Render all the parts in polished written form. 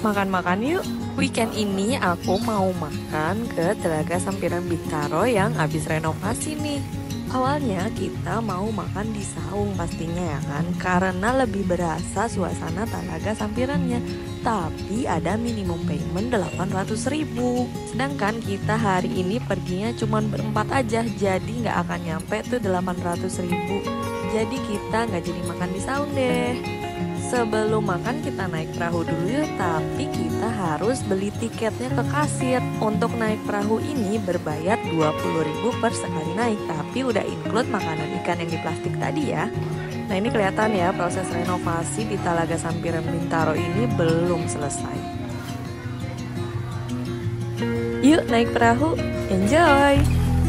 makan-makan yuk. Weekend ini aku mau makan ke Telaga Sampiran Bintaro yang habis renovasi nih. Awalnya kita mau makan di saung pastinya ya kan, karena lebih berasa suasana Telaga Sampirannya. Tapi ada minimum payment 800.000. Sedangkan kita hari ini perginya cuma berempat aja, jadi nggak akan nyampe tuh 800.000. Jadi kita nggak jadi makan di saung deh. Sebelum makan kita naik perahu dulu yuk, tapi kita harus beli tiketnya ke kasir. Untuk naik perahu ini berbayar 20.000 per sekali naik, tapi udah include makanan ikan yang di plastik tadi ya. Nah ini kelihatan ya proses renovasi di Telaga Sampiran Bintaro ini belum selesai. Yuk naik perahu, enjoy!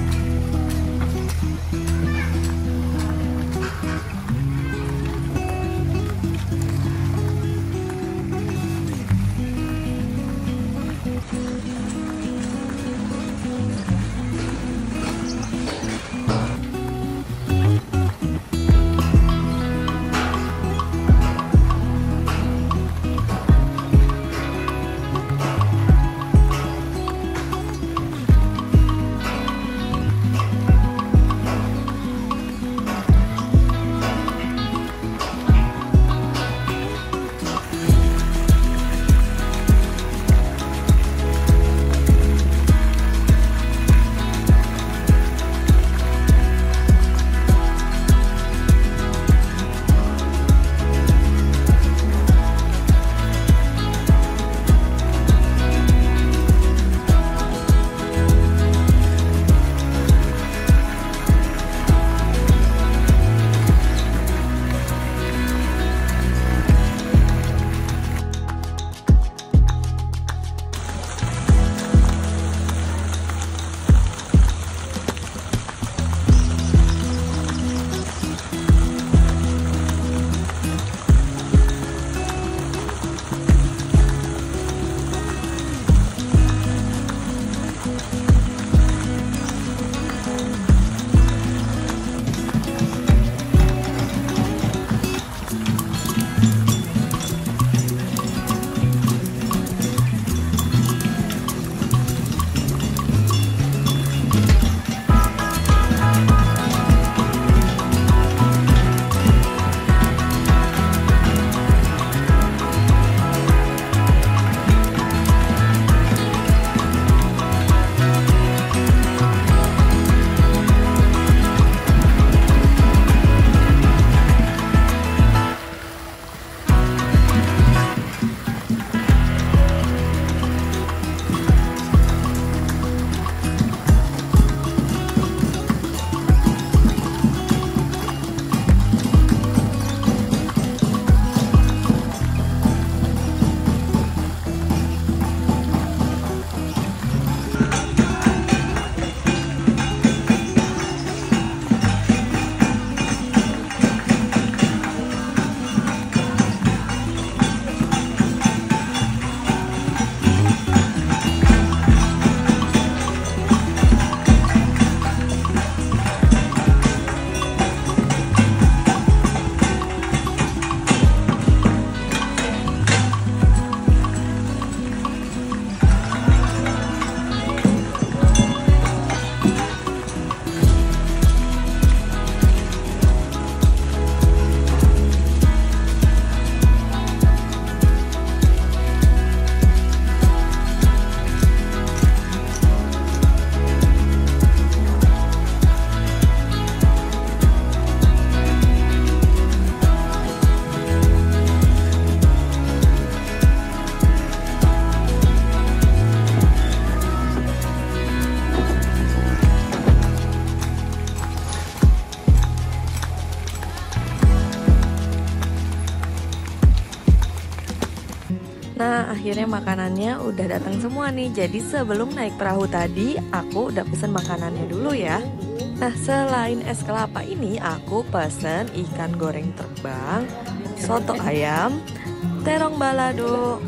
Nah akhirnya makanannya udah datang semua nih. Jadi sebelum naik perahu tadi aku udah pesen makanannya dulu ya. Nah selain es kelapa ini aku pesen ikan goreng terbang, soto ayam, terong balado,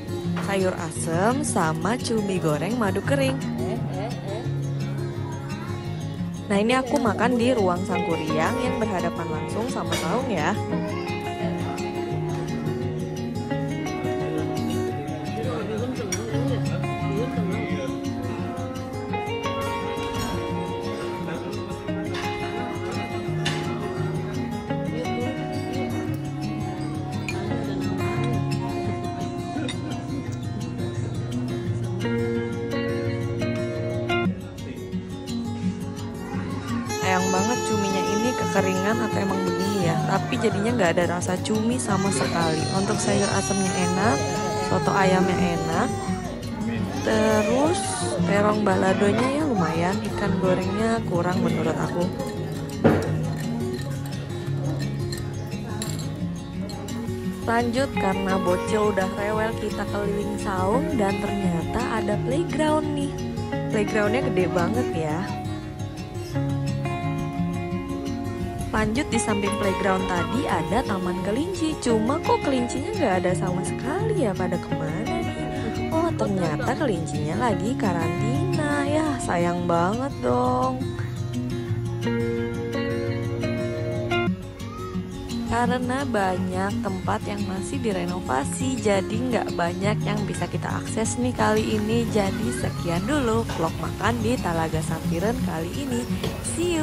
sayur asem, sama cumi goreng madu kering. Nah ini aku makan di ruang Sangkuriang yang berhadapan langsung sama saung ya. sayang banget cuminya ini kekeringan atau emang begini ya. Tapi jadinya nggak ada rasa cumi sama sekali. Untuk sayur asemnya enak, soto ayamnya enak. Terus terong baladonya ya lumayan, ikan gorengnya kurang menurut aku. Lanjut, karena bocil udah rewel, kita keliling saung dan ternyata ada playground nih. Playgroundnya gede banget ya. Lanjut, di samping playground tadi ada taman kelinci. Cuma kok kelincinya nggak ada sama sekali ya, pada kemana nih? Oh, ternyata kelincinya lagi karantina. Ya sayang banget dong. Karena banyak tempat yang masih direnovasi, jadi nggak banyak yang bisa kita akses nih kali ini. Jadi sekian dulu vlog makan di Talaga Sampiren kali ini. See you.